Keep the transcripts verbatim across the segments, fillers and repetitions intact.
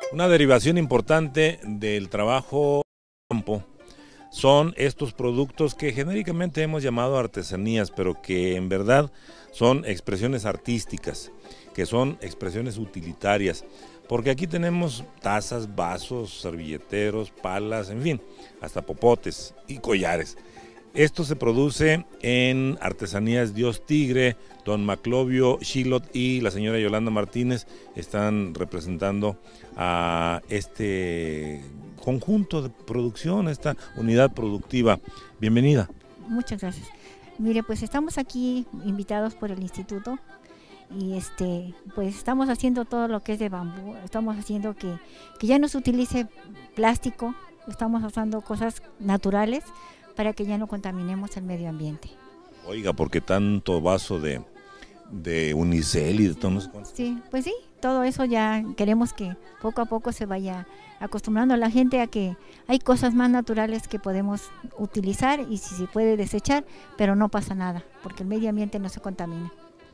Una derivación importante del trabajo campo son estos productos que genéricamente hemos llamado artesanías, pero que en verdad son expresiones artísticas, que son expresiones utilitarias, porque aquí tenemos tazas, vasos, servilleteros, palas, en fin, hasta popotes y collares. Esto se produce en Artesanías Dios Tigre. Don Maclovio Shilot y la señora Yolanda Martínez están representando a este conjunto de producción, esta unidad productiva. Bienvenida. Muchas gracias. Mire, pues estamos aquí invitados por el instituto y este, pues estamos haciendo todo lo que es de bambú. Estamos haciendo que, que ya no se utilice plástico, estamos usando cosas naturales para que ya no contaminemos el medio ambiente. Oiga, ¿por qué tanto vaso de, de unicel y de tonos? Sí, pues sí, todo eso ya queremos que poco a poco se vaya acostumbrando a la gente a que hay cosas más naturales que podemos utilizar y si se puede desechar, pero no pasa nada, porque el medio ambiente no se contamina.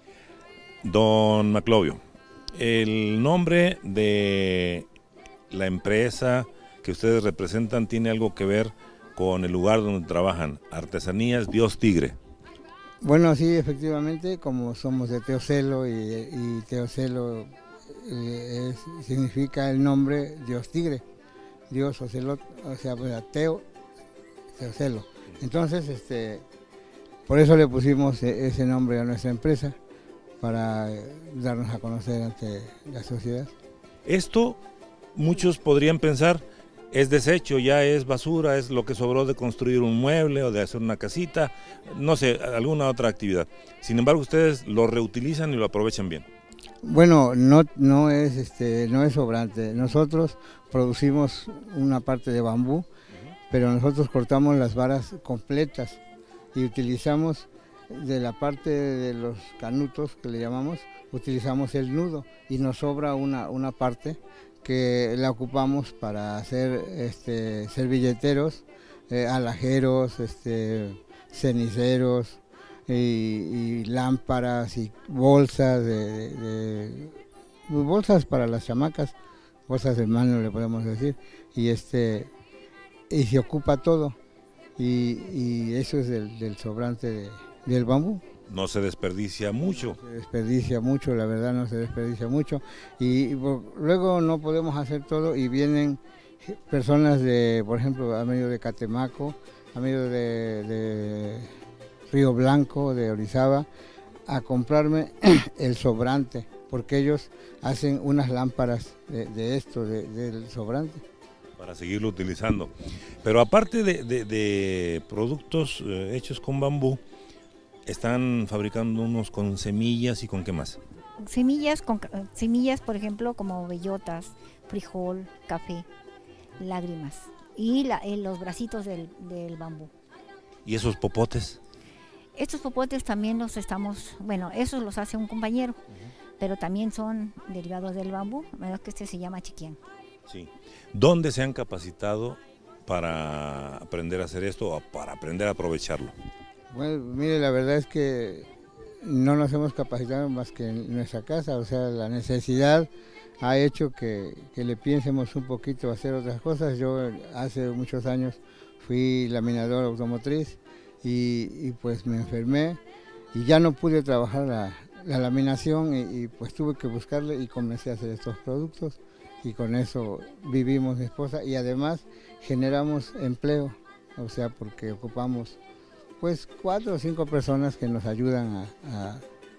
Don Maclovio, el nombre de la empresa que ustedes representan tiene algo que ver con el lugar donde trabajan, Artesanías Dios Tigre. Bueno, sí, efectivamente, como somos de Teocelo y, y Teocelo eh, es, significa el nombre Dios Tigre, Dios Ocelot, o sea, pues, Teo, Teocelo. Entonces, este, por eso le pusimos ese nombre a nuestra empresa, para darnos a conocer ante la sociedad. Esto, muchos podrían pensar, es desecho, ya es basura, es lo que sobró de construir un mueble o de hacer una casita, no sé, alguna otra actividad. Sin embargo, ustedes lo reutilizan y lo aprovechan bien. Bueno, no, no, es, este, no es sobrante. Nosotros producimos una parte de bambú, uh-huh. pero nosotros cortamos las varas completas y utilizamos de la parte de los canutos, que le llamamos, utilizamos el nudo y nos sobra una, una parte que la ocupamos para hacer este, servilleteros, eh, alajeros, este, ceniceros y, y lámparas y bolsas, de, de, de, bolsas para las chamacas, bolsas de mano le podemos decir, y, este, y se ocupa todo y, y eso es del, del sobrante de, del bambú. No se desperdicia mucho. No se desperdicia mucho, la verdad no se desperdicia mucho. Y, y por, luego no podemos hacer todo y vienen personas de, por ejemplo, a medio de Catemaco, a medio de, de Río Blanco, de Orizaba, a comprarme el sobrante, porque ellos hacen unas lámparas de, de esto, de, del sobrante. Para seguirlo utilizando. Pero aparte de, de, de productos eh, hechos con bambú, están fabricando unos con semillas y con qué más. Semillas, con, semillas por ejemplo, como bellotas, frijol, café, lágrimas y la, eh, los bracitos del, del bambú. ¿Y esos popotes? Estos popotes también los estamos, bueno, esos los hace un compañero, uh-huh. pero también son derivados del bambú, menos que este se llama chiquián. Sí. ¿Dónde se han capacitado para aprender a hacer esto o para aprender a aprovecharlo? Bueno, mire, la verdad es que no nos hemos capacitado más que en nuestra casa, o sea, la necesidad ha hecho que, que le piensemos un poquito a hacer otras cosas. Yo hace muchos años fui laminador automotriz y, y pues me enfermé y ya no pude trabajar la, la laminación y, y pues tuve que buscarle y comencé a hacer estos productos y con eso vivimos mi esposa y además generamos empleo, o sea, porque ocupamos pues cuatro o cinco personas que nos ayudan a,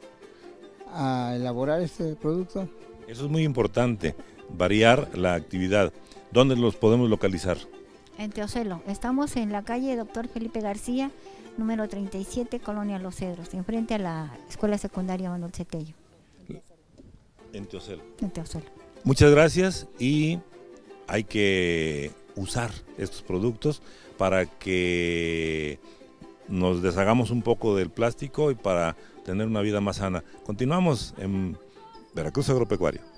a, a elaborar este producto. Eso es muy importante, variar la actividad. ¿Dónde los podemos localizar? En Teocelo. Estamos en la calle Doctor Felipe García, número treinta y siete, Colonia Los Cedros, enfrente a la Escuela Secundaria Manuel Cetello. En Teocelo. En Teocelo. Muchas gracias y hay que usar estos productos para que nos deshagamos un poco del plástico y para tener una vida más sana. Continuamos en Veracruz Agropecuario.